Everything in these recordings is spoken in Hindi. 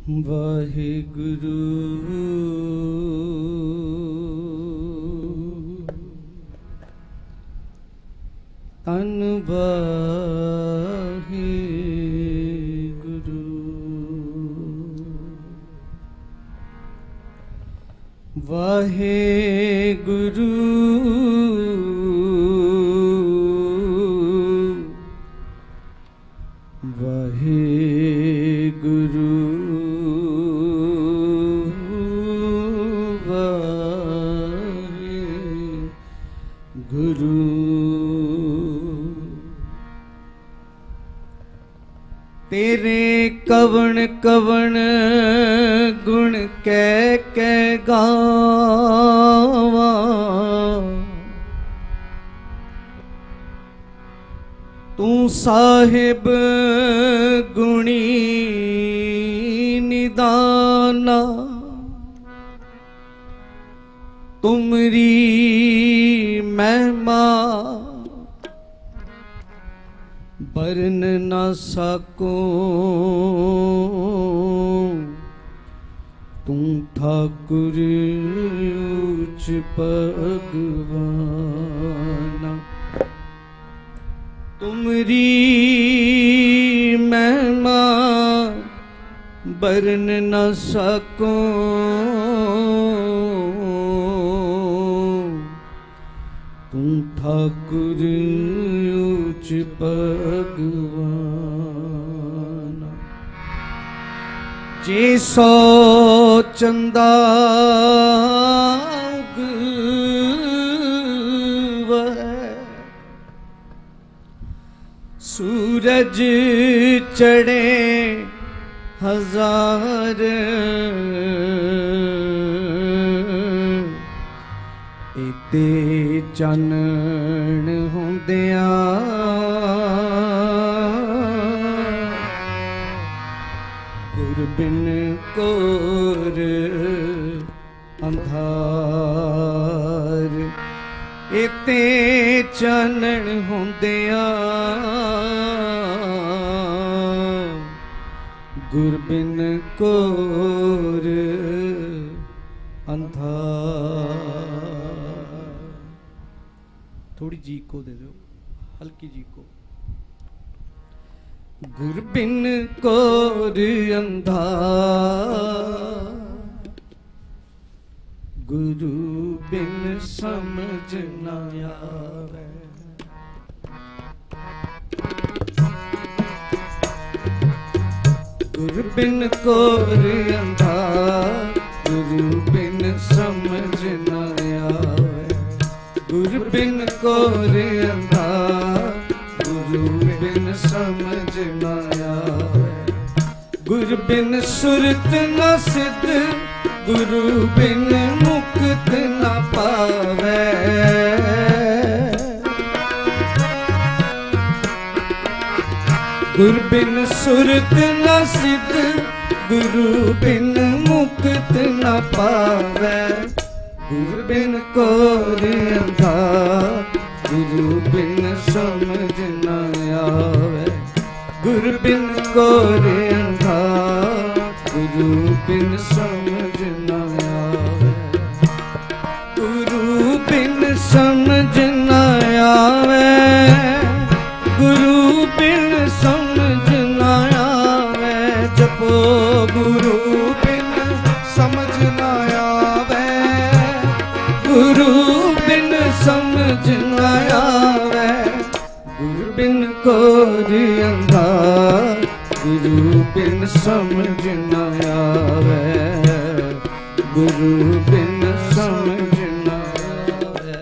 वाहिगुरु तन वाहिगुरु वाहिगुरु वाहिगुरु वाहिगुरु तेरे कवण कवण गुण कह गावा तू साहिब गुणी निदाना तुमरी महिमा बरन न सको तू ठाकुर उच्च भगवाना तुमरी महिमा बरन न सको तू ठाकुर उच्च भगवान जे सो चंदा सूरज चढ़े हजार इते चानण होंदिया गुरबिन कोर अंधार इते चानण होंदिया गुरबिन कोर अंधार। थोड़ी जी को दे दो, हल्की जी को। गुरबिन कोर अंधार गुरु बिन समझ न आवे। गुरु बिन कोर अंधार गुरु बिन समझ न आवे। गुरु बिन कोर अंधार गुरु बिन समझ न आवे। गुरु बिन सुरत न सिद्ध गुरु बिन मुक्त न पावे। गुरु बिन सुरत न सिद्ध गुरु बिन मुक्त न पावे। गुरु बिन कोर अंधार गुरु बिन समझ न आवे। गुरु बिन कोर अंधार गुरु बिन समझ न आवे। गुरु बिन समझ न आवे। गुरु बिन समझ न आवे। जपो गुरु बिन समझ न आवे। गुरु बिन समझ न आवे। गुरु बिन कोर अंधार गुरु बिन समझ न आवे। गुरु बिन समझ न आवे।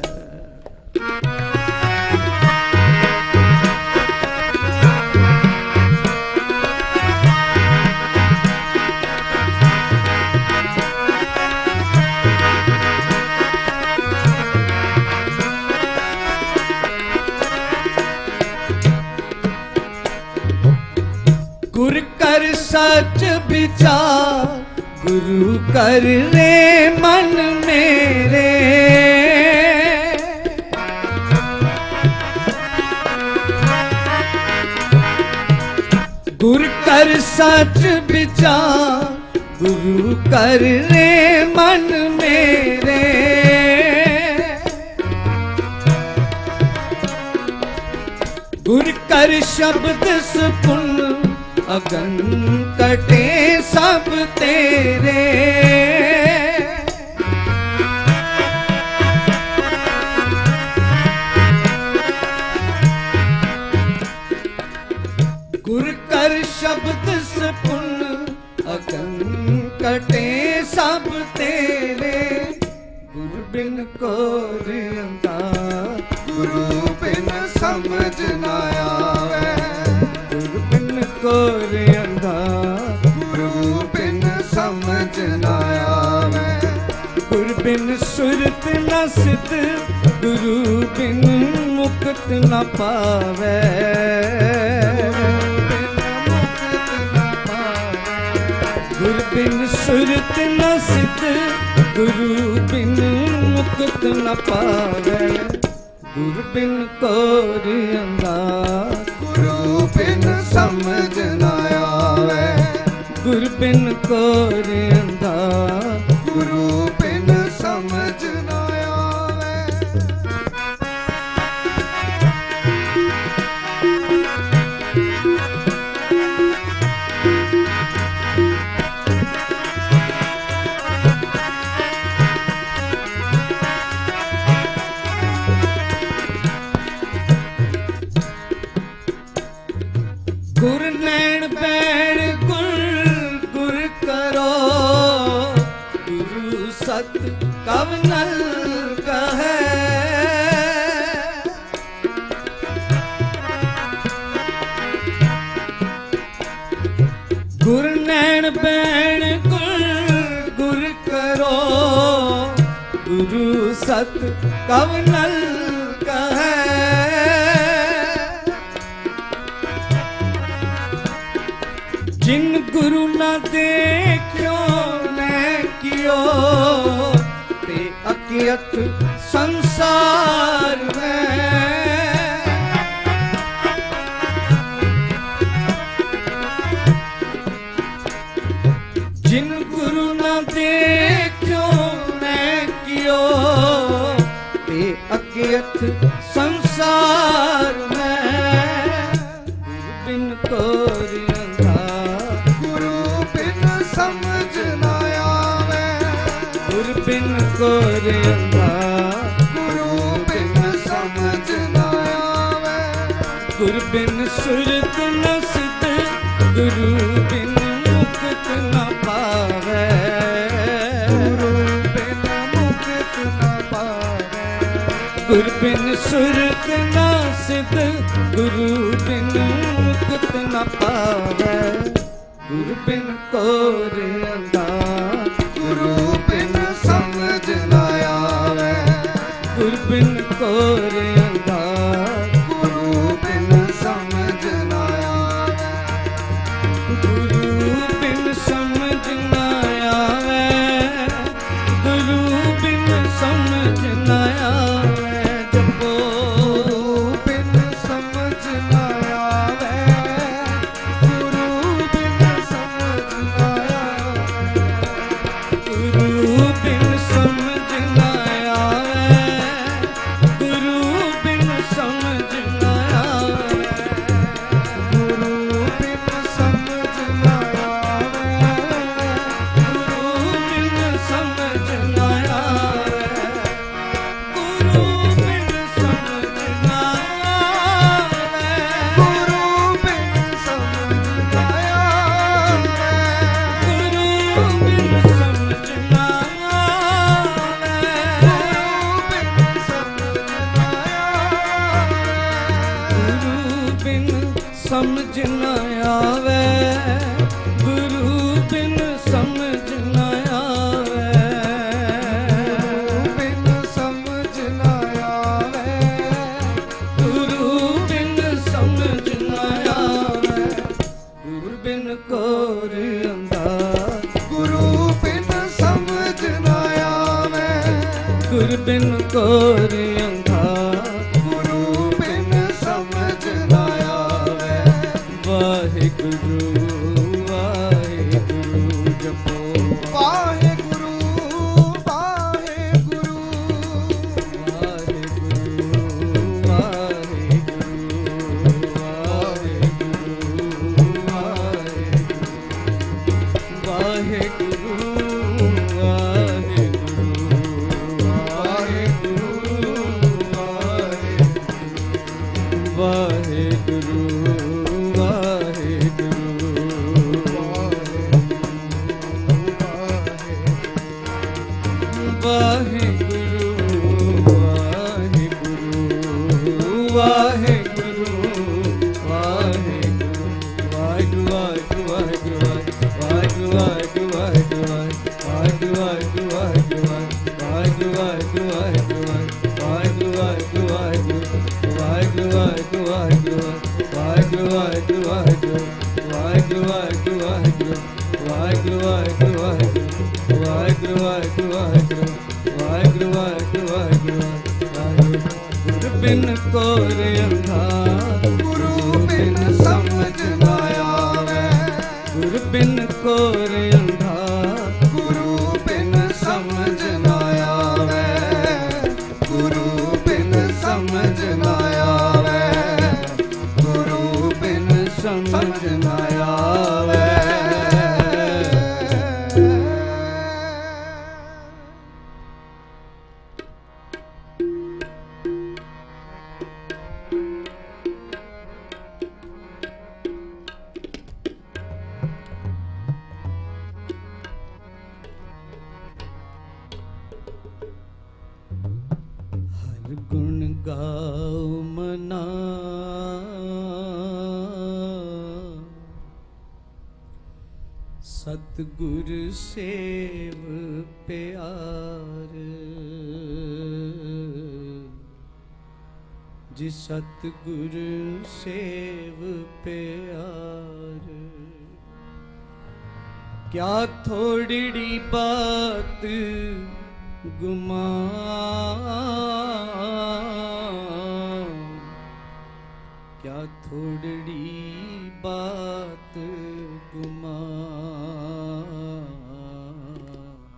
गुरु कर सच विचार गुरु कर रे मन मेरे। गुरु कर सच विचार गुरु कर रे मन मेरे। गुर कर शब्द सुन अगन कटे सब तेरे। गुर कर शब्द सुन अगन कटे सब तेरे। गुरु बिन कोई अंधार, गुरु बिन समझ न आवे। गुरु बिन कोई अंधार, गुरु बिन समझ न आवे। गुरु बिन सुरत न सिद्ध, गुरु बिन मुक्त न पावे। गुरु बिन सुरत न सिद्ध, गुरु बिन मुक्त न पावे। गुरु बिन कोई अंधार, गुरु बिन समझ न आवे। गुरु बिन कोई अंधार, गुरु बिन समझ न आवे। गुर नैन बैण गुर गुर करो। गुरु सत कवनल कहे। गुर नैन बैण गुर गुर करो। गुरु सत कवनल कहे। जिन गुरु न देखो मैं कियो, ते अकियत संसार में। जिन गुरु न देखो मैं कियो, ते अकियत संसार में। बिन कोई समझ न आवे। गुरु बिन कोई अंधार, गुरु बिन समझ न आवे। गुरु बिन सुरत न सिद्ध, गुरु बिन मुक्त न पावे। गुरु बिन मुक्त न पावे। गुरु बिन सुरत न सिद्ध, गुरु बिन मुक्त न पावे। गुरु बिन कोई अंधार, गुरु बिन समझ न आवे। गुरु बिन कोई अंधार, गुरु बिन समझ न आवे। गुरु बिन समझ न आवे। गुरु बिन समझ न आवे। जपो गुरु बिन समझ न आवे। गुरु बिन समझ न आवे। गुरु बिन समझ न आवे। गुरु बिन समझ न आवे। गुरु बिन समझ न आवे। गुरु बिन समझ न आवे। गुरु बिन समझ न आवे। गुरु बिन समझ न आवे। गुरु बिन समझ न आवे। गुरु बिन समझ न आवे। गुरु बिन समझ न आवे। गुरु बिन समझ न आवे। गुरु बिन समझ न आवे। गुरु बिन कोई अंधार, गुरु बिन समझ न आवे। गुरु बिन कोई अंधार। गुरु बिन समझ न आवे। वाहिगुरु वाहिगुरु जपो। ਵਾਹਿਗੁਰੂ ਵਾਹਿਗੁਰੂ ਵਾਹਿਗੁਰੂ ਵਾਹਿਗੁਰੂ ਬਿਨ ਕੋਰ ਅੰਧਾ ਗੁਰੂ ਬਿਨ ਸਮਝ ਨਾ ਆਵੇ ਗੁਰ ਬਿਨ ਕੋਰ ਅੰਧਾ ਗੁਰੂ ਬਿਨ ਸਮਝ ਨਾ ਆਵੇ ਗੁਰੂ ਬਿਨ ਸਮਝ ਨਾ ਆਵੇ ਗੁਰੂ ਬਿਨ ਸਮਝ ਨਾ ਆਵੇ ਗੁਣ ਗਾਉ ਮਨਾ ਸਤਿਗੁਰ ਸੇਵ ਪਿਆਰ ਜਿ ਸਤਿਗੁਰ ਸੇਵ ਪਿਆਰ ਕਿਆ ਥੋੜੜੀ ਬਾਤ ਗੁਮਾਨ क्या थोड़ी बात गुमान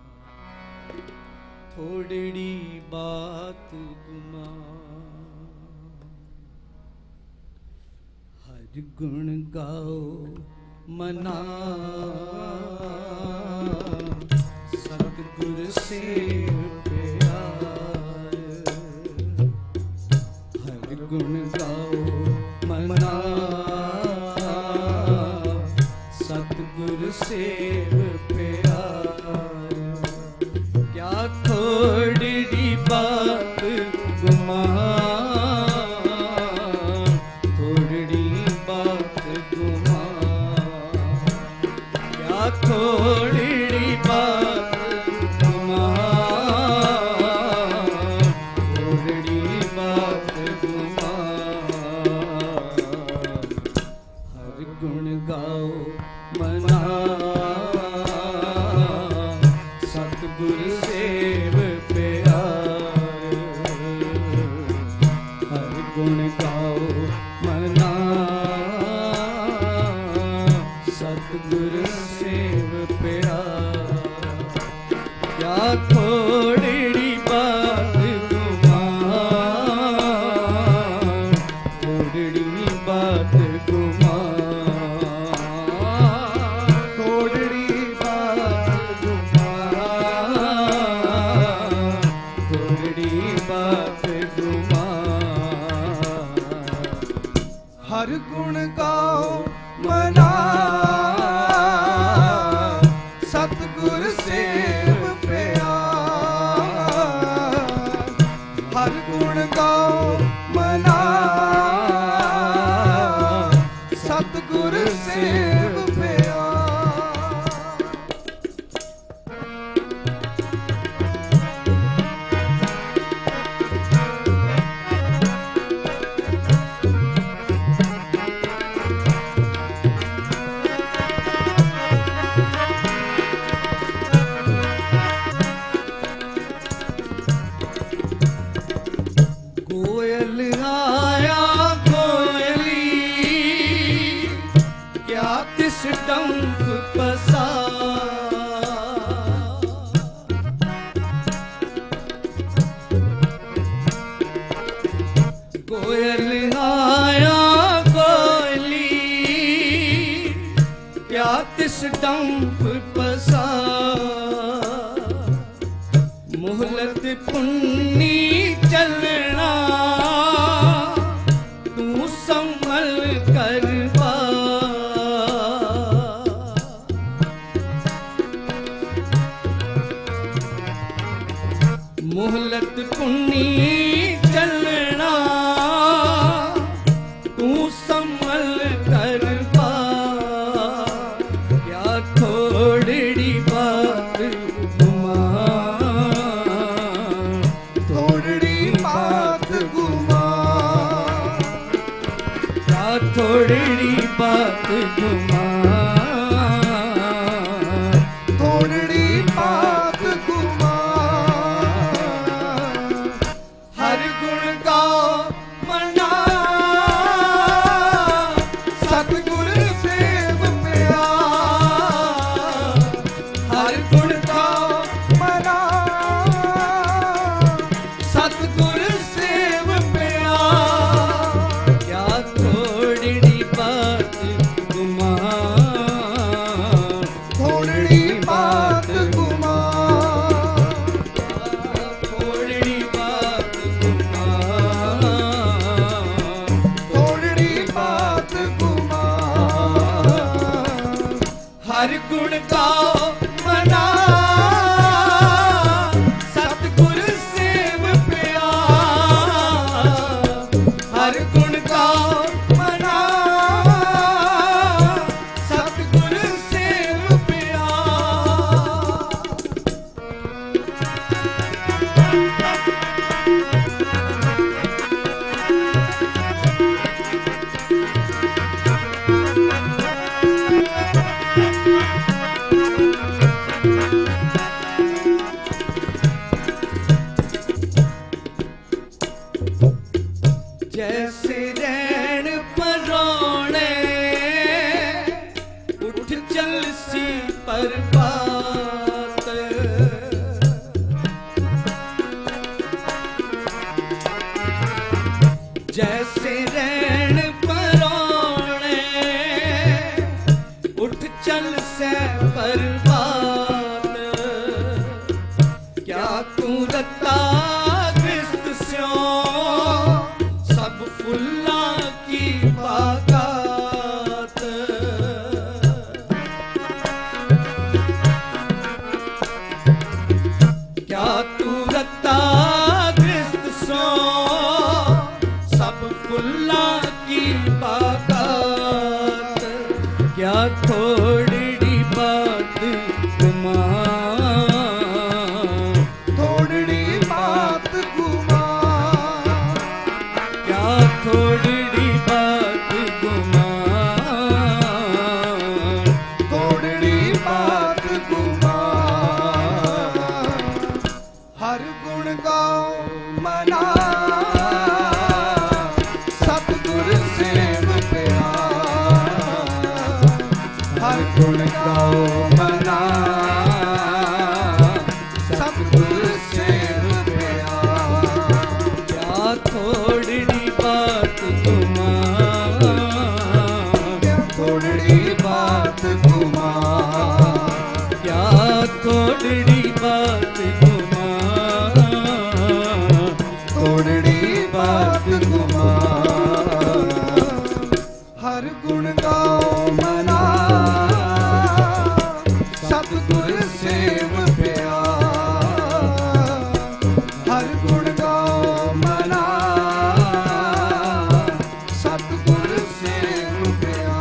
थोड़ी बात गुमान हर गुण गाओ मना सतगुर सेव प्यार हर गुण गाओ मना सतगुर सेव प्यार क्या थोड़ी बात गुमान थोड़ी बात गुमान क्या थोड़ी बात गुमान थोड़ी बात गुमान गुण गाओ मना सतगुर सेव प्यार हर गुण गाओ मना सतगुर सेव प्यार क्या थोड़ी बात गुमान थोड़ी बात हर गुण गाओ मना सतगुर सेव प्यार हर गुण गाओ मना सतगुर सेव प्यार डंक पसा कोयल आया कोयली क्या तिस डंक पसा बसा मोहलत पुन्नी चलना तू संभल कर पा मोहलत पुन्नी चलना तू संभल कर पा क्या थोड़ी बात घुमा थोड़ी बात घुमा क्या थोड़ी बात घुमा थोड़ी बात घुमा हर गुण का मना सतगुर सेव पिया हर गुण का मना सतगुर सेव पिया क्या थोड़ी बात घुमा थोड़ी बात घुमा थोड़ी बात घुमा थोड़ी बात घुमा हर गुण का मना सतगुर सेव पिया हर गुण का मना सतगुर सेव पिया जैसे रैन परोणे उठ चल सी परबात जैसे रैन परोणे उठ चल से परबात क्या तू रता ग्रस्त स्यों सब फुल्ला की बागात क्या तू रता ग्रस्त सो सब फुल्ला की बागात क्या थोड़ी बात घुमा थोड़ी बात घुमा क्या थोड़ी बात घुमा थोड़ी बात घुमा हर गुण गाओ मना सतगुर सेव पिया हर गुण गाओ मना सतगुर सेव पिया क्या थोड़ी बात घुमा थोड़ी बात घुमा क्या थोड़ी बात घुमा थोड़ी बात घुमा हर गुण गाओ मना सतगुर सेव पिया हर गुण गाओ मना सतगुर सेव पिया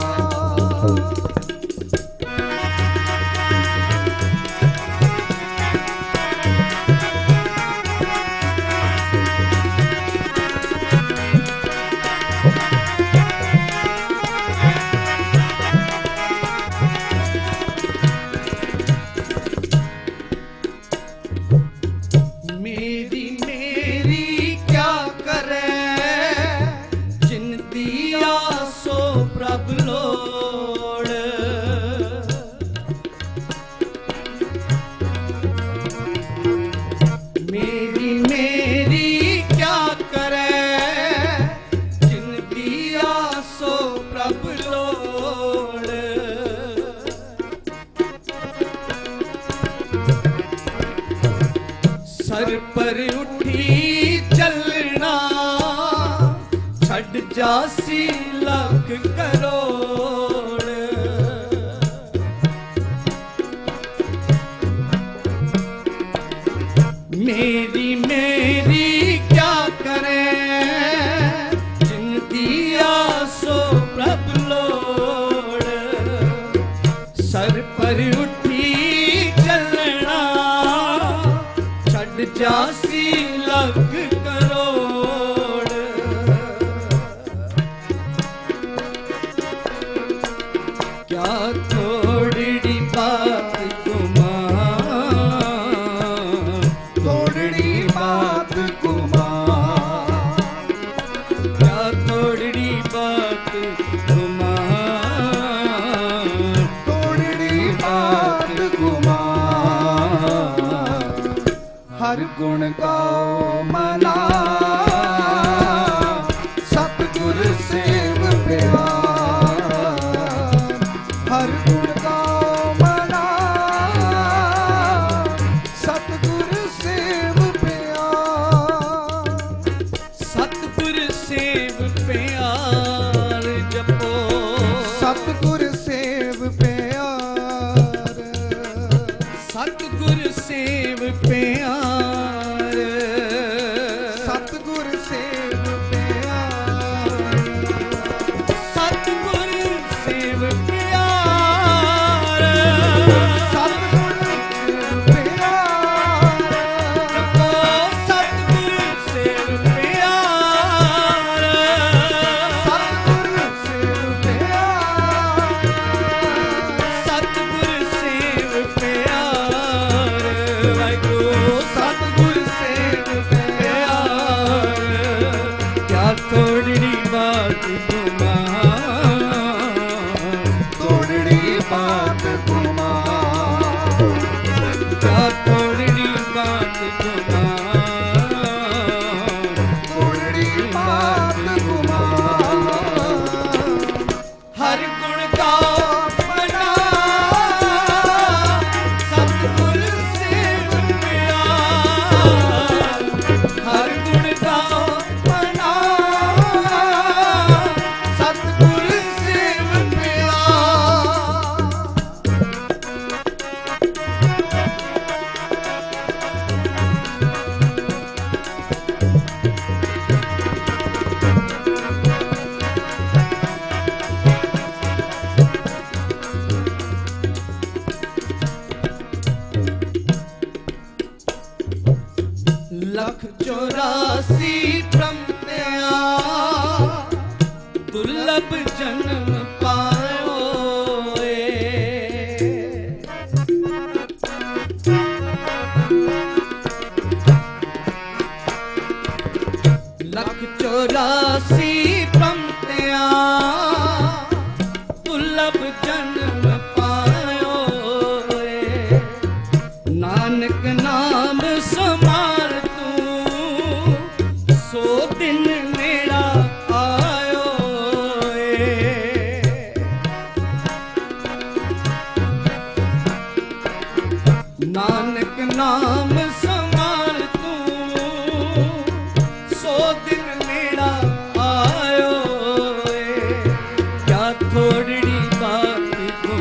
सर पर उठी चलना छड़ जासी लाख करोड़। मेरी मेरी क्या करें जिन दिया सो प्रभ लोड़। सर पर उठी चलना छड़ जासी लाख करोड़। क्या थोड़ी बात कुमार, थोड़ी बात कुमार, क्या थोड़ी बात कुमार, थोड़ी बात कुमार। हर गुण गाओ मना सतगुर सेव प्यार। हर गुण गाओ मना सतगुर सेव प्यार। सतगुर सेव प्यार जपो, सतगुर सेव प्यार, सतगुर सेव प्यार, सतगुर सेव प्यार। सतगुर सेव प्यार, सतगुर प्यार, जपो सतगुर सेव प्यार, सतगुर सेव प्यार। सतगुर सेव प्यार, वाहिगुरू सतगुर सेव प्यार। क्या थोड़ी बात कुमार, थोड़ी बात कुमार, क्या थोड़ी बात कुमार, थोड़ी बात कुमार। हर गुण गाओ मना सतगुर सेव प्यार। हर गुण गाओ मना सतगुर सेव प्यार। लख 84 भ्रमत्या दुर्लभ जन्म पायो लख 84 भ्रमत्या दुर्लभ जन्म पायो। नानक नाम समार तू सो दिन मेरा आयो। नानक नाम समार तू सो दिन मेरा आयो। क्या थोड़ी बात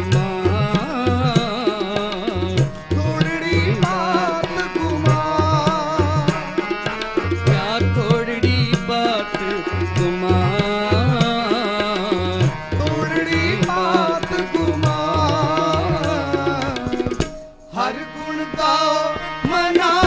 कुमार, थोड़ी बात कुमार, क्या थोड़ी बात कुमार, थोड़ी बात कुमार। हर गुण गाओ मना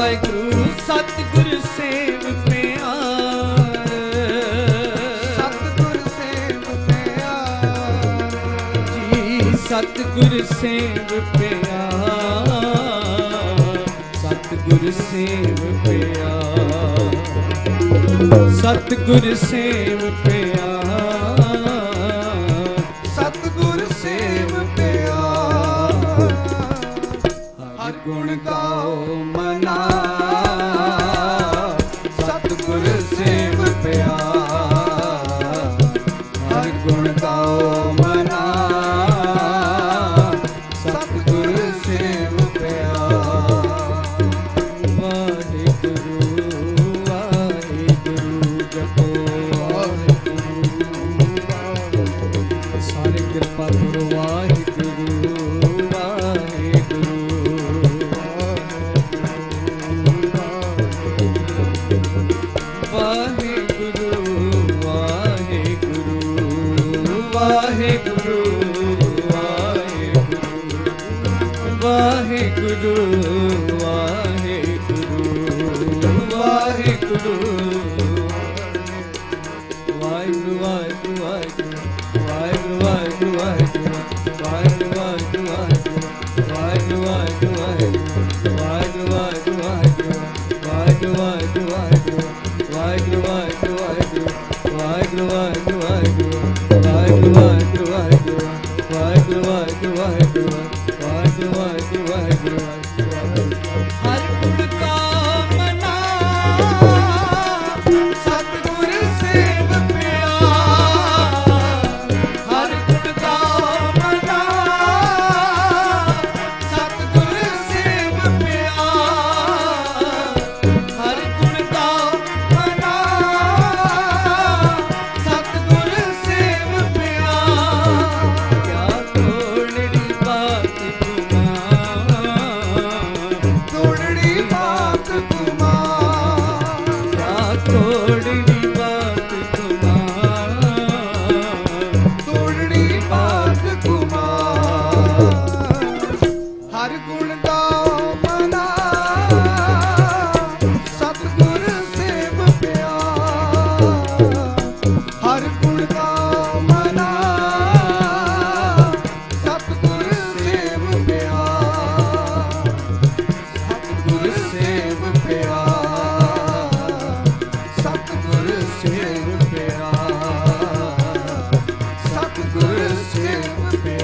ਵਾਹਿਗੁਰੂ ਸਤਿਗੁਰ ਸੇਵ ਪਿਆਰ, ਸਤਿਗੁਰ ਸੇਵ ਪਿਆਰ ਜੀ ਸਤਿਗੁਰ ਸੇਵ ਪਿਆਰ, ਸਤਿਗੁਰ ਸੇਵ ਪਿਆਰ, ਸਤਿਗੁਰ ਸੇਵ ਪਿਆਰ, ਸਤਿਗੁਰ ਸੇਵ ਪਿਆਰ ਹਰ ਗੁਣ ਗਾਓ ਮਨਾ ਸਤਿਗੁਰ ਸੇਵ ਪਿਆਰ ਹਰ ਗੁਣ ਗਾਓ ਮਨਾ ਸਤਿਗੁਰ ਸੇਵ ਪਿਆਰ ਵਾਹਿਗੁਰੂ ਵਾਹਿਗੁਰੂ ਜਪੋ ਵਾਹਿਗੁਰੂ ਸਾਰੇ ਕਿਰਪਾ ਕਰੋ ਵਾਹਿਗੁਰੂ ਵਾਹਿਗੁਰੂ ਵਾਹਿਗੁਰੂ ਵਾਹਿਗੁਰੂ ਵਾਹਿਗੁਰੂ ਵਾਹਿਗੁਰੂ ਵਾਹਿਗੁਰੂ ਵਾਹਿਗੁਰੂ ਹਰ ਗੁਣ ਕਾ ਮਨਾ ਸਤਿਗੁਰ ਸੇਵ ਪਿਆਰ, ਹਰ ਗੁਣ ਕਾ ਮਨਾ ਸਤਿਗੁਰ ਸੇਵ ਪਿਆਰ, ਹਰ ਗੁਣ ਕਾ ਮਨਾ ਸਤਿਗੁਰ ਸੇਵ ਪਿਆਰ ਕਿਆ ਤੋੜੜੀ ਬਾਤ ਤੋੜੜੀ ਬਾਤ ਤੁਮਾਰ ਕਿਆ ਤੋੜੜੀ ਬਾਤ ਤੋੜੜੀ ਬਾਤ ਤੁਮਾਰ ਹਰ ਗੁਣ ਗਾਓ ਮਨਾ ਸਤਿਗੁਰ ਸੇਵ ਪਿਆਰ ਹਰ ਗੁਣ ਗਾਓ ਮਨਾ ਸਤਿਗੁਰ ਸੇਵ ਪਿਆਰ ਸਤਿਗੁਰ ਸੇਵ ਪਿਆਰ ਸਤਿਗੁਰ ਸੇਵ ਪਿਆਰ ਸਤਿਗੁਰ ਸੇਵ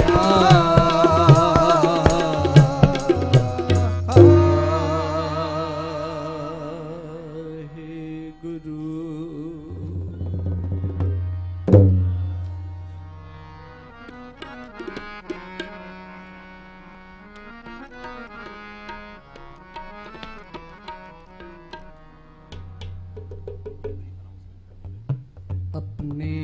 अपने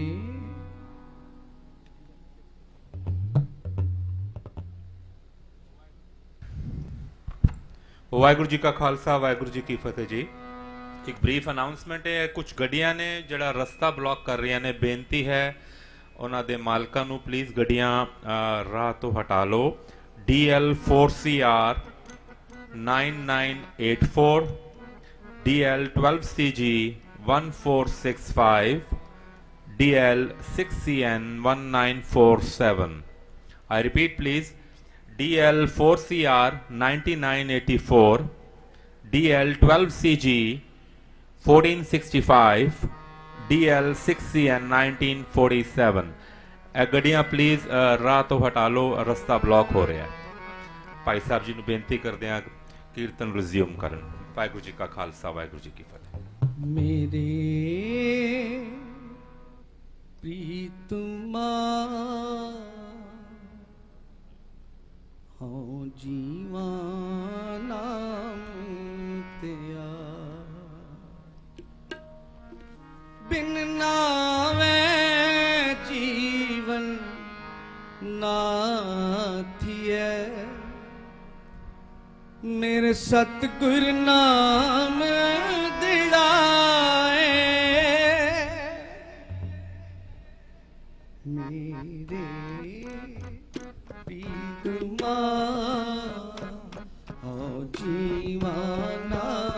ਵਾਹਿਗੁਰੂ ਜੀ ਕਾ ਖਾਲਸਾ ਵਾਹਿਗੁਰੂ ਜੀ ਕੀ ਫਤਿਹ ਜੀ। ਇੱਕ ਬਰੀਫ ਅਨਾਉਂਸਮੈਂਟ ਹੈ, ਕੁਝ ਗੱਡੀਆਂ ਨੇ ਜਿਹੜਾ ਰਸਤਾ ਬਲੌਕ ਕਰ ਰਹੀਆਂ ਨੇ, ਬੇਨਤੀ ਹੈ ਉਹਨਾਂ ਦੇ ਮਾਲਕਾਂ ਨੂੰ ਪਲੀਜ਼ ਗੱਡੀਆਂ ਰਾਹ ਤੋਂ ਹਟਾ ਲਓ। DL4CR 9984 DL12CG 1465 DL6CN 1947 I repeat please DL4CR 9984 DL12CG 1465 DL6CN 1947 ਇਹ ਗੱਡੀਆਂ ਪਲੀਜ਼ ਰਾਹ ਤੋਂ ਹਟਾ ਲਓ, ਰਸਤਾ ਬਲੌਕ ਹੋ ਰਿਹਾ ਹੈ। ਭਾਈ ਸਾਹਿਬ ਜੀ ਨੂੰ ਬੇਨਤੀ ਕਰਦੇ ਹਾਂ ਕੀਰਤਨ ਰਿਜ਼ਿਊਮ ਕਰਨ। ਵਾਹਿਗੁਰੂ ਜੀ ਕਾ ਖਾਲਸਾ ਵਾਹਿਗੁਰੂ ਜੀ ਕੀ ਫਤਿਹ। मेरे प्रीतमा हूँ जीवा नाम तेरा बिन नावे जीवन नाथिए मेरे सतगुर नाम दिड़ाए मेरे प्रीतमा ओ जीवा नाम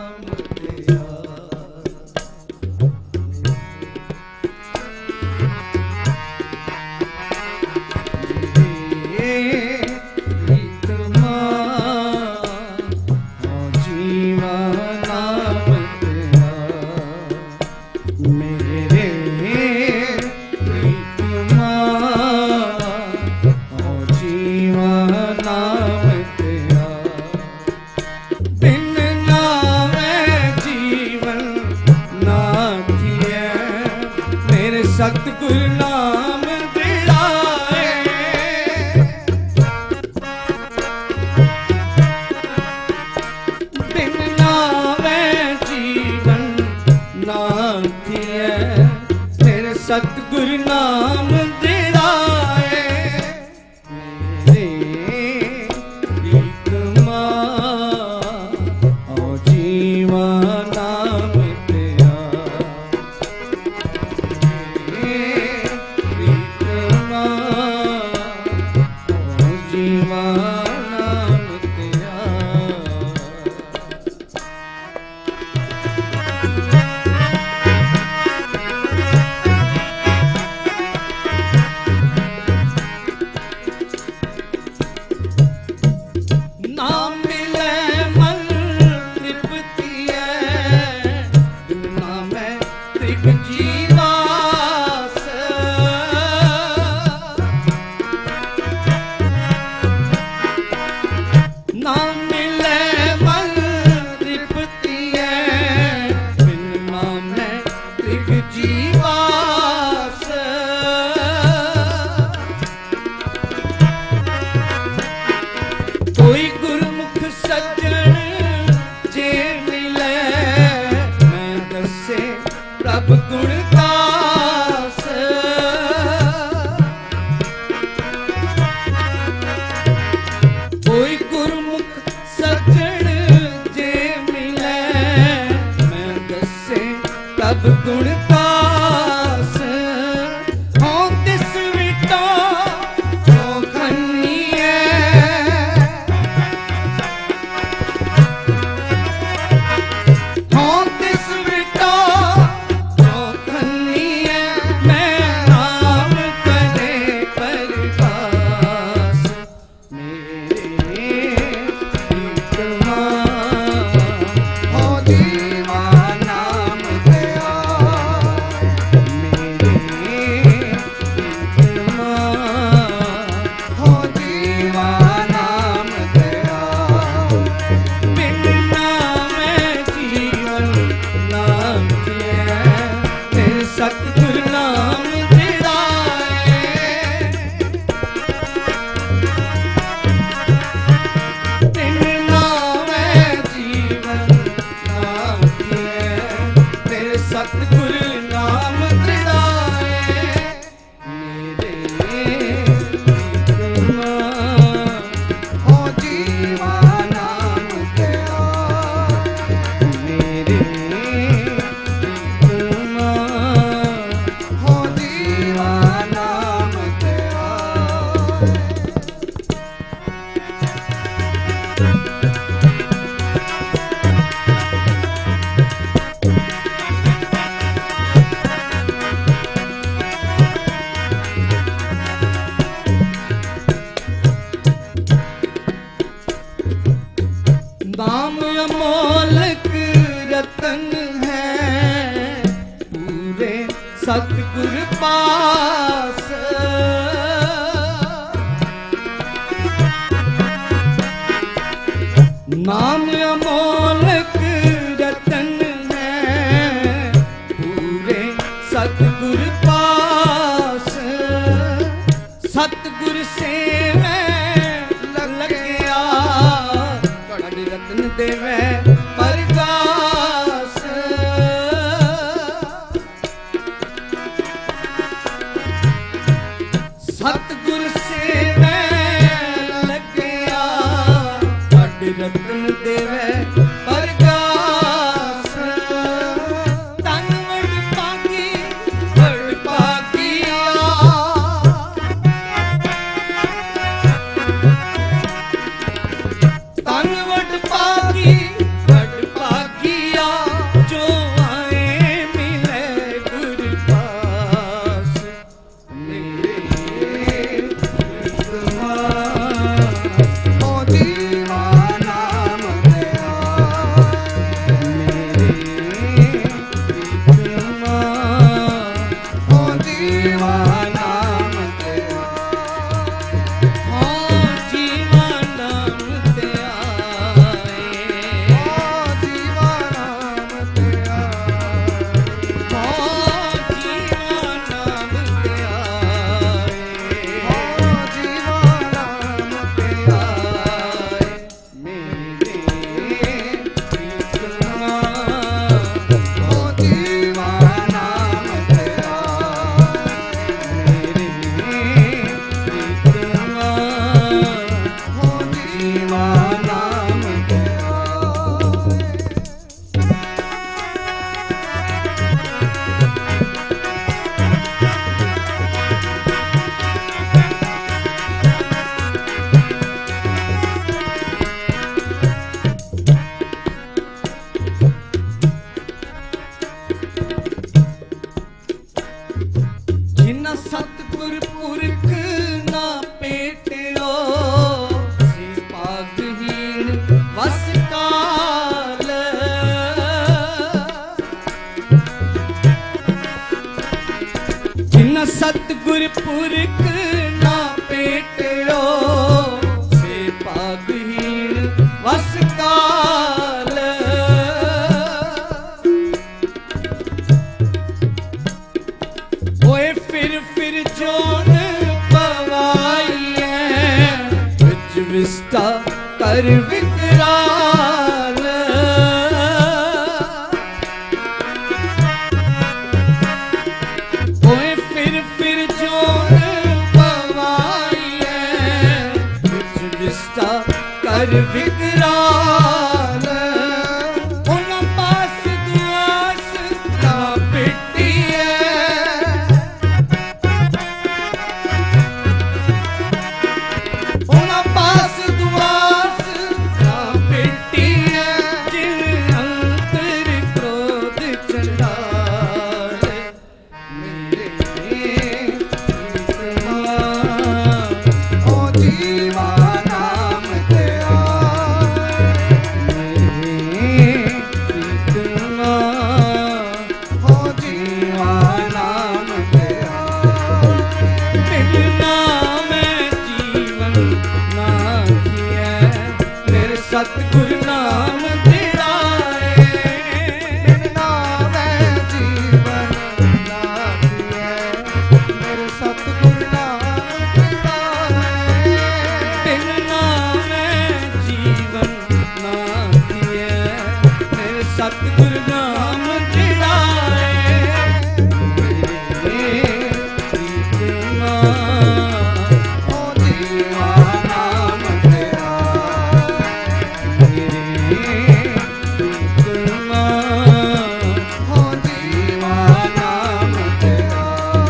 सतगुर नाम दिलाए। बिन नावे जीवन ना थिए, मेरे सतगुर नाम दिलाए। सतगुर पास नाम अमोलक रतन है पूरे सतगुर पास। सतगुर से मैं लग गया कड़ रतन देवे सतगुर से मैं लग गया बड़ रतन देवे प्रकाश। तन बड़ पागिया तन बड़ पागिया जो आए मिले गुर पास। विकराल उन पास दुआस ना पिटी उन पास दुआस ना पिटी जिन अंतर क्रोध चंडाल मेरे ओ जीवा नाम तेरा ओ जीवा नाम तेरा मिलना मैं जीवन ना किया मेरे सतगुरु नाम तेरा बिना मैं जीवन ना जिए मेरे सतगुरु नाम तेरा मिलना मैं जीवन ना किया मेरे सतगुरु नाम तेरा ओ जीवा नाम तेरा ओ जीवा नाम तेरा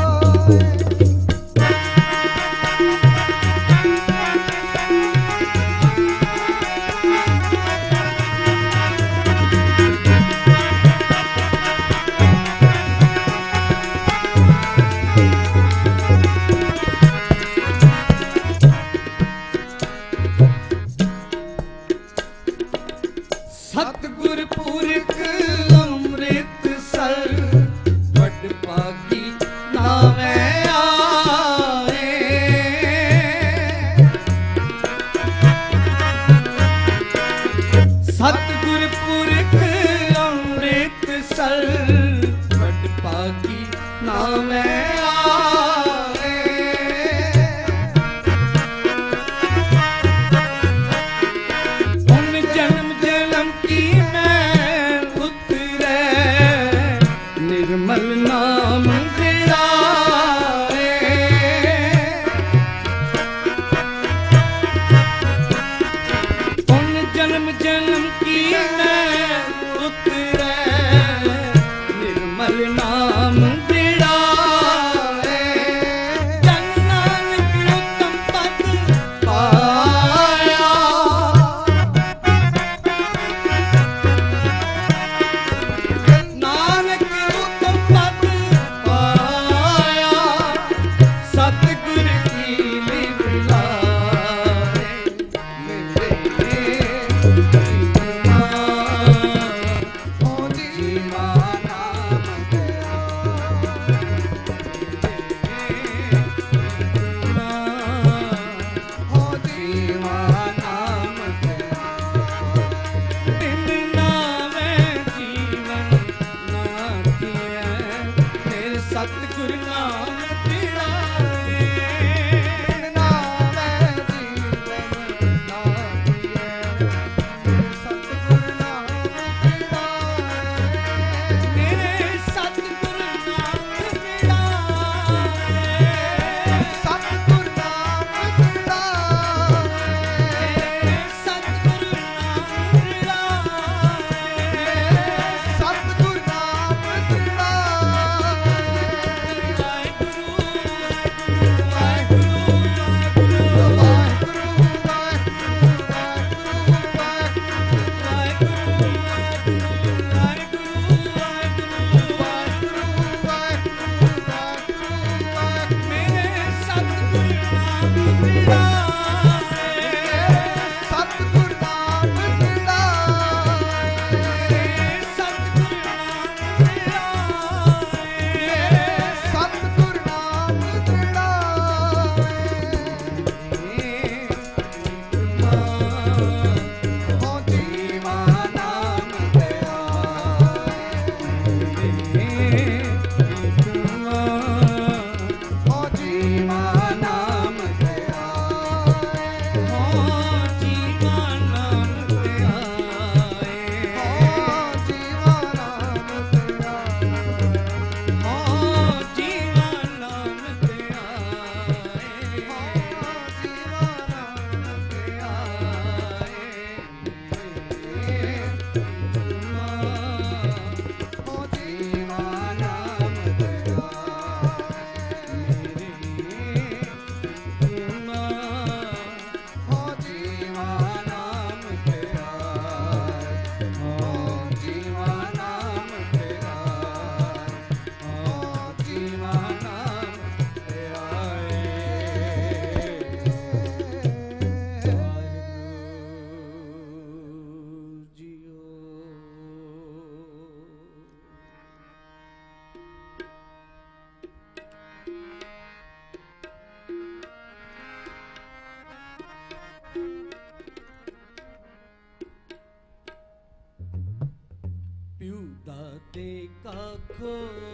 सतगुर पुरख अमृत सर वड भागी नावे आए सतगुर पुरख अमृत सर वड भागी नावे आए उन जन्म जन्म की मैं उतरे निर्मल नाम तेरा उन जन्म जन्म की मैं उतरे निर्मल नाम तेरा जन नानक उत्तम पद पाया नानक उत्तम पद पाया सतगुर की लीला मेरे ओ ਪਿਉ ਦਾਤੇ ਕਾ ਖੋ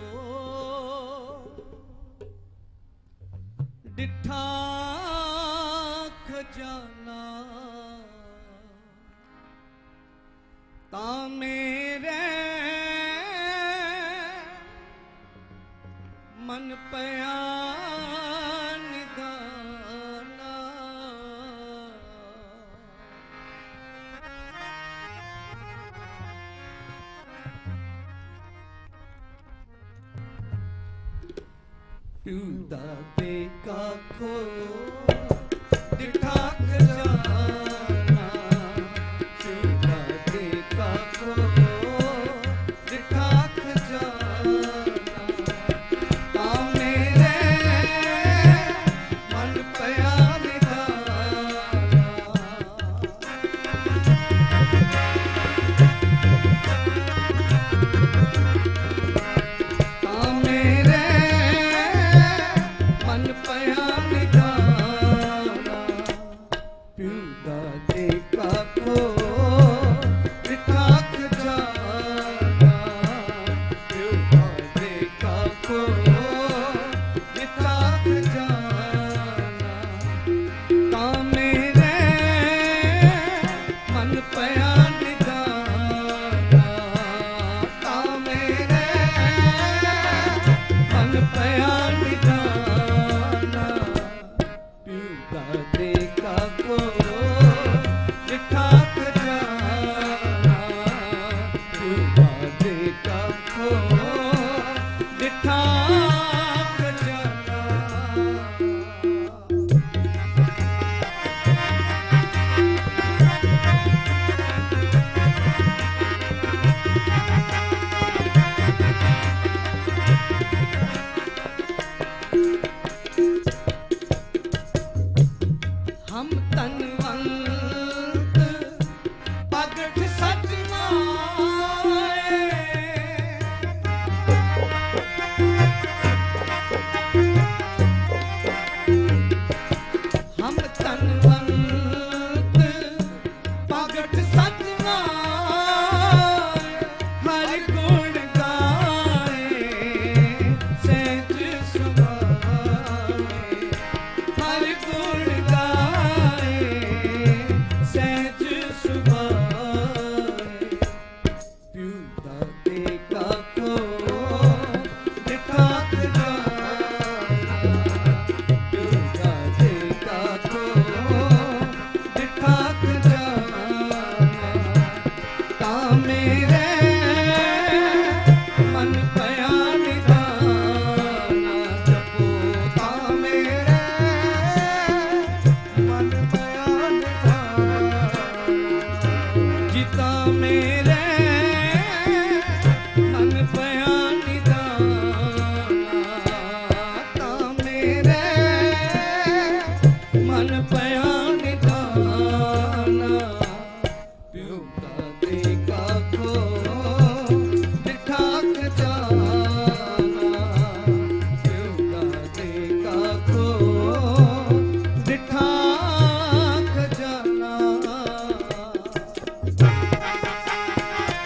ਡਿਠਾ ਖਜ਼ਾਨਾ ਤਾਂ ਮੇਰੇ ਮਨ ਪਿਆ ਨਿਦਾਨਾ ਪਿਉ ਦਾਤੇ ਕਾ ਖੋ ਡਿਠਾ ਖਜ਼ਾਨਾ ਪਿਉ ਦਾਤੇ ਕਾ ਖੋ ਡਿਠਾ ਖਜ਼ਾਨਾ ਤਾਂ ਮੇਰੇ ਮਨ ਪਿਆ ਨਿਦਾਨਾ ਤਾਂ ਮੇਰੇ ਮਨ ਪਿਆ ਨਿਦਾਨਾ ਪਿਉ ਦਾਤੇ ਕਾ ਖੋ ਡਿਠਾ ਖਜ਼ਾਨਾ ਪਿਉ ਦਾਤੇ ਕਾ ਖੋ ਡਿਠਾ ਖਜ਼ਾਨਾ ਤਾਂ ਮੇਰੇ ਮਨ ਪਿਆ ਨਿਦਾਨਾ ਤਾਂ ਮੇਰੇ ਮਨ ਪਿਆ ਨਿਦਾਨਾ ਪਿਉ ਦਾਤੇ ਕਾ ਖੋ ਡਿਠਾ ਖਜ਼ਾਨਾ ਪਿਉ ਦਾਤੇ ਕਾ ਖੋ ਡਿਠਾ ਖਜ਼ਾਨਾ हम तनवंत पगट सजनाए हम तनवंत पगट सजनाए हर गुण गाए सहज सुभाए हर गुण गाए सहज सुभाए पिउ दाते का खो डिठा खਜ਼ਾਨਾ पिउ दाते का खो डिठा खਜ਼ਾना ਤਾਂ ਮੇਰੇ ਮਨ ਪਿਆ ਨਿਦਾਨਾ ਜਪੋ ਤਾਂ ਮੇਰੇ ਮਨ ਪਿਆ ਨਿਦਾਨਾ ਜਿਤਾ ਮੇਰੇ ਮਨ ਪਿਆ ਨਿਦਾਨਾ ਤਾਂ ਮੇਰੇ ਮਨ ਪਿਆ ਨਿਦਾਨਾ ਪਿਉ ਦਾਤੇ ਕਾ ਖੋ ਡਿਠਾ ਖਜ਼ਾਨਾ ਪਿਉ ਦਾਤੇ ਕਾ ਖੋ ਡਿਠਾ ਖਜ਼ਾਨਾ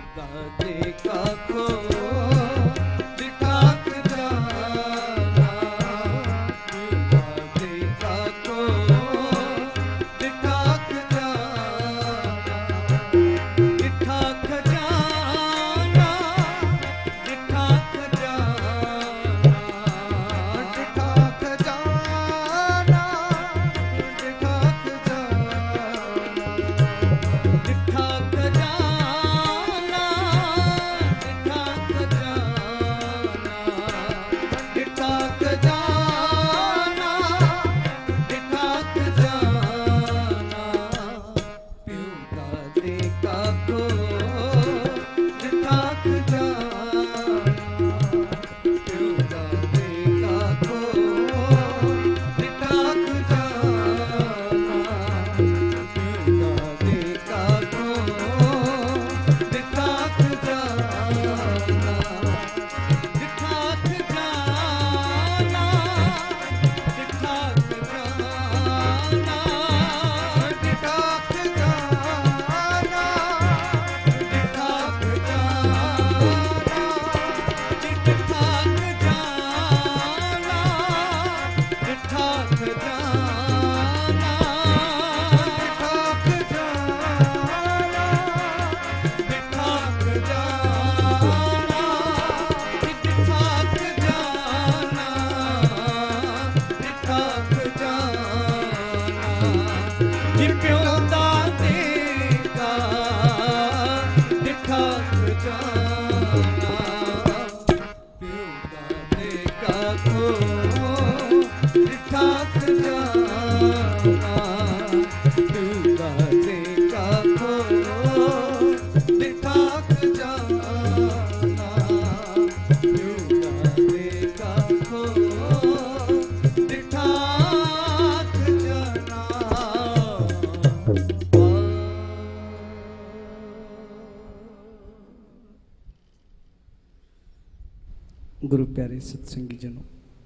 गुरु प्यारे सत्संगी जनों,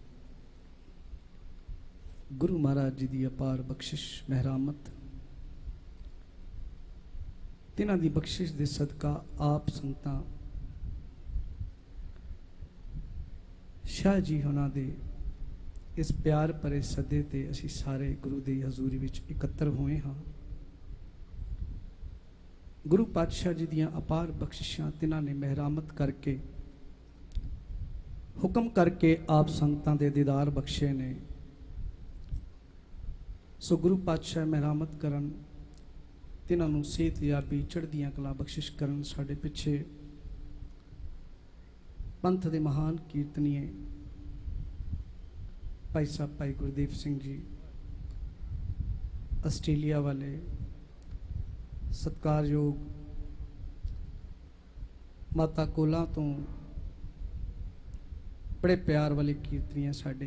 गुरु महाराज जी की अपार बख्शिश महरामत, तिन्हां दी बख्शिश दे सदका आप संतां शाह जी होना दे इस प्यार भरे सदे ते असी सारे गुरु दी हजूरी विच इकत्तर होए हाँ। गुरु पातशाह जी दियां अपार बख्शिशां तिन्हां ने महरामत करके हुक्म करके आप संतां दे दीदार बख्शे ने। सो गुरु पातशाह महरामत करन, तिन्हां नूं सेहत याबी चढ़दियां कला बख्शिश करन। साडे पिछे पंथ दे महान कीर्तनीय भाई साहब भाई गुरदेव सिंह जी आस्ट्रेलिया वाले, सत्कारयोग माता कोला तो बड़े प्यार वाले कीर्तनीय साडे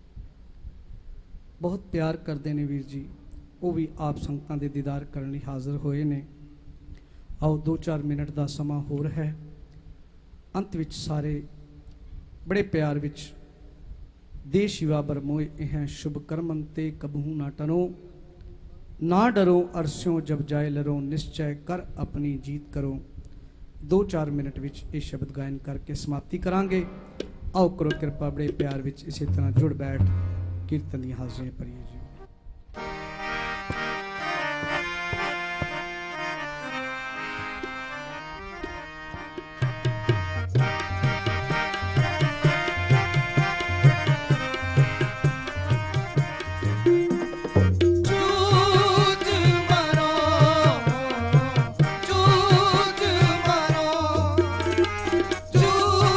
बहुत प्यार करते ने वीर जी, वो भी आप संगतां दे दीदार करने हाजिर होए ने। आओ 2-4 मिनट का समा होर है, अंत विच सारे बड़े प्यार विच देश युवा बरमोए हैं शुभ कर्मन ते कबहू ना टरो, ना डरो अरस्यों जब जाए लरो, निश्चय कर अपनी जीत करो। 2-4 मिनट विच ये शब्द गायन करके समाप्ति करांगे। आओ करो कृपा बड़े प्यार विच इसी तरह जुड़ बैठ कीर्तन दी हाज़रियां भरिए जी।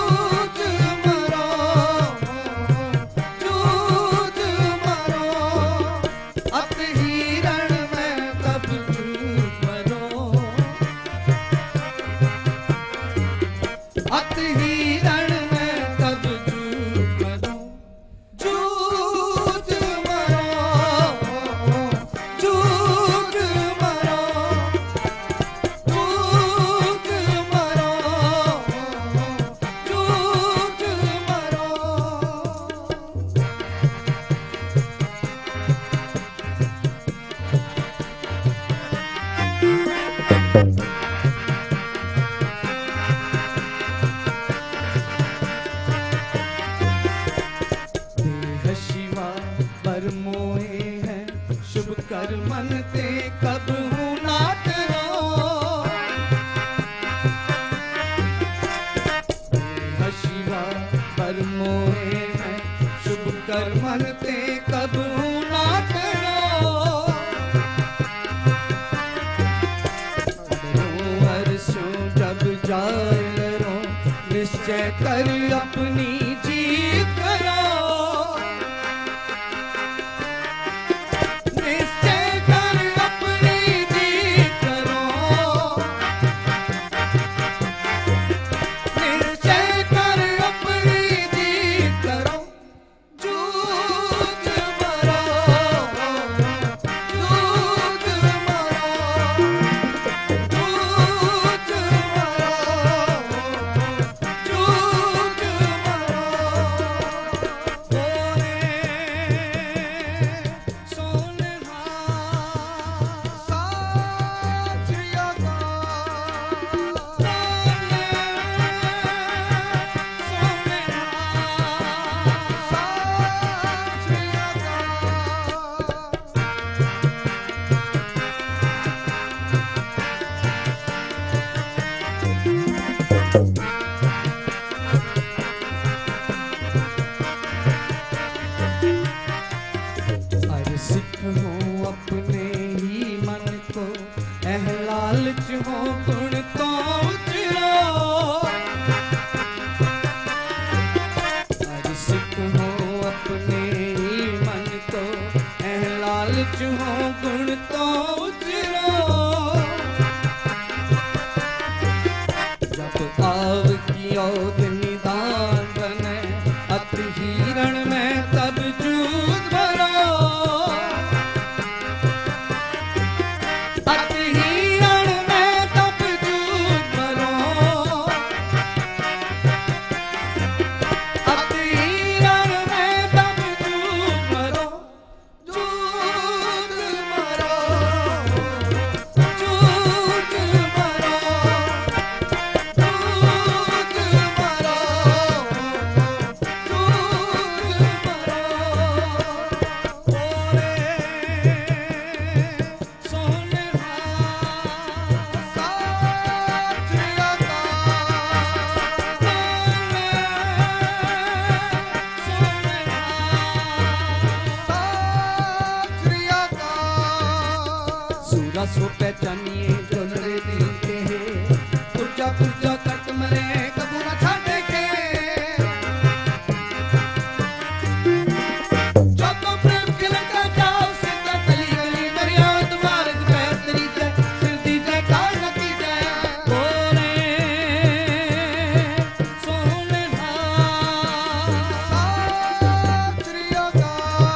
Oh कर मन ते कबू ना करो वर्षों जब जाए लरो निश्चय कर अपनी जीत करो निश्चय कर अपनी जीत करो निश्चय कर अपनी जीत करो जूझ मरो जूझ मरो जूझ अरे सिख हो अपने ही मन को लालच हो गुण तो उतरो अरे सिख हो अपने ही मन को लालच हो गुण तो उतरो जब आव की ओद निदान बने अति हिरण में तब जूझ भरो अति हिरण में तब जूझ भरो अति हिरण में तब जूझ भरो जूझ मरो जूझ मरो सो पहचानिए जो लड़े दिल के पुरजा पुरजा कट मरे कबू न छाटे के जो तो प्रेम खिलता जाओ सीधा गली गली दरिया तुम्हारे बेहतरी जाए सिर दी जाए कार नकी जाए बोले सोने साचरिया का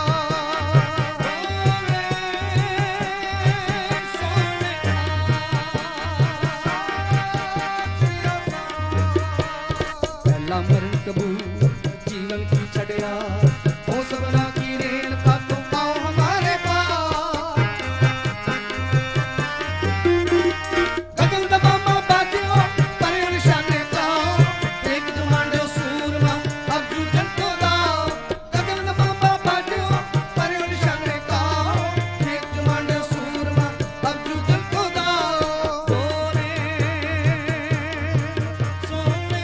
मरण कबू जीवन की छड़िया हो सबना की रेल का तुम आओ हमारे पास गगन दबामा बाजियो परे निशाने का एक जमांडो सूरमा अब जूझन को दाओ गगन दबामा बाजियो परे निशाने का एक जमांडो सूरमा अब जूझन को दाओ सोने सोने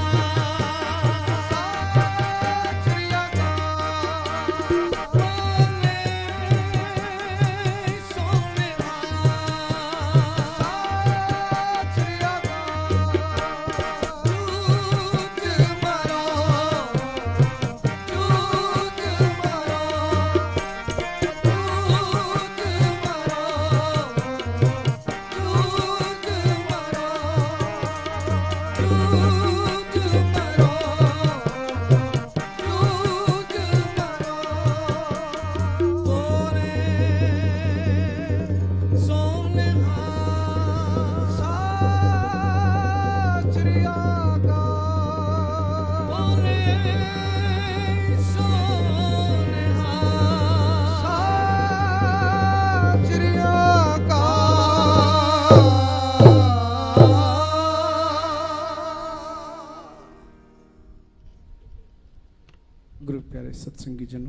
गुरु प्यारे सत्संगी जनों,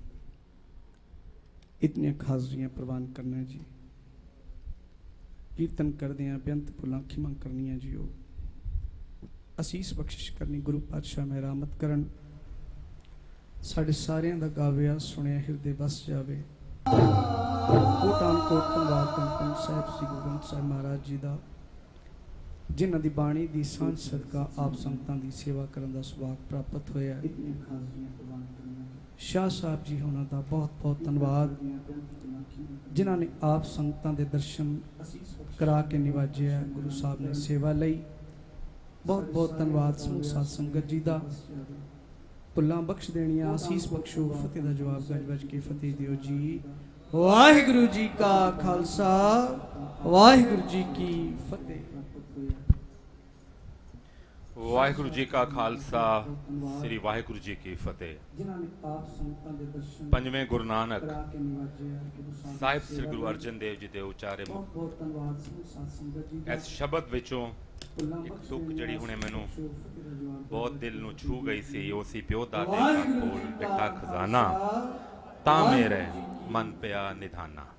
इतनी हाजरियां प्रवान करना जी, कीर्तन कर दिया बेअंत भुलां खिमा करनिया जी, असीस बख्शिश करनी गुरु पातशाह मेहरामत करन, ਸਾਡੇ ਸਾਰਿਆਂ ਦਾ ਗਾਵਿਆ ਸੁਣਿਆ ਹਿਰਦੇ ਵਸ ਜਾਵੇ। ਕੋਟਾਨ ਕੋਟ ਧੰਨਵਾਦ ਧੰਨ ਸਾਹਿਬ ਸ੍ਰੀ ਗੁਰੂ ਗ੍ਰੰਥ ਸਾਹਿਬ ਮਹਾਰਾਜ ਜੀ ਦਾ, ਜਿਨ੍ਹਾਂ ਦੀ ਬਾਣੀ ਦੀ ਸਾਂਝ ਸਦਕਾ ਆਪ ਸੰਗਤਾਂ ਦੀ ਸੇਵਾ ਕਰਨ ਦਾ ਸੁਭਾਗ ਪ੍ਰਾਪਤ ਹੋਇਆ। ਸ਼ਾਹ ਸਾਹਿਬ ਜੀ ਉਹਨਾਂ ਦਾ ਬਹੁਤ ਬਹੁਤ ਧੰਨਵਾਦ, ਜਿਨ੍ਹਾਂ ਨੇ ਆਪ ਸੰਗਤਾਂ ਦੇ ਦਰਸ਼ਨ ਕਰਾ ਕੇ ਨਿਵਾਜਿਆ। ਗੁਰੂ ਸਾਹਿਬ ਨੇ ਸੇਵਾ ਲਈ ਬਹੁਤ ਬਹੁਤ ਧੰਨਵਾਦ। ਸਾਧ ਸੰਗਤ ਜੀ ਦਾ ਭੁੱਲਾਂ ਬਖਸ਼ ਦੇਣੀਆਂ, ਅਸੀਸ ਬਖਸ਼ੋ, ਫਤਿਹ ਦਾ ਜਵਾਬ ਗੱਜ ਵੱਜ ਕੇ ਫਤਿਹ ਦਿਓ ਜੀ। ਵਾਹਿਗੁਰੂ ਜੀ ਕਾ ਖਾਲਸਾ, ਵਾਹਿਗੁਰੂ ਜੀ ਕੀ ਫਤਿਹ। ਵਾਹਿਗੁਰੂ ਜੀ ਕਾ ਖਾਲਸਾ, ਸ੍ਰੀ ਵਾਹਿਗੁਰੂ ਜੀ ਕੀ ਫਤਿਹ। ਪੰਜਵੇਂ ਗੁਰੂ ਨਾਨਕ ਸਾਹਿਬ ਸ੍ਰੀ ਗੁਰੂ ਅਰਜਨ ਦੇਵ ਜੀ ਦੇ ਉਚਾਰੇ ਇਸ ਸ਼ਬਦ ਵਿੱਚੋਂ ਇੱਕ ਤੁਕ ਜਿਹੜੀ ਹੁਣੇ ਮੈਨੂੰ ਬਹੁਤ ਦਿਲ ਨੂੰ ਛੂ ਗਈ ਸੀ, ਉਹ ਸੀ ਪਿਓ ਦਾਦੇ ਦਾ ਕੋਲ ਬਿਠਾ ਖਜ਼ਾਨਾ, ਤਾਂ ਮੇਰੇ ਮਨ ਪਿਆ ਨਿਧਾਨਾ।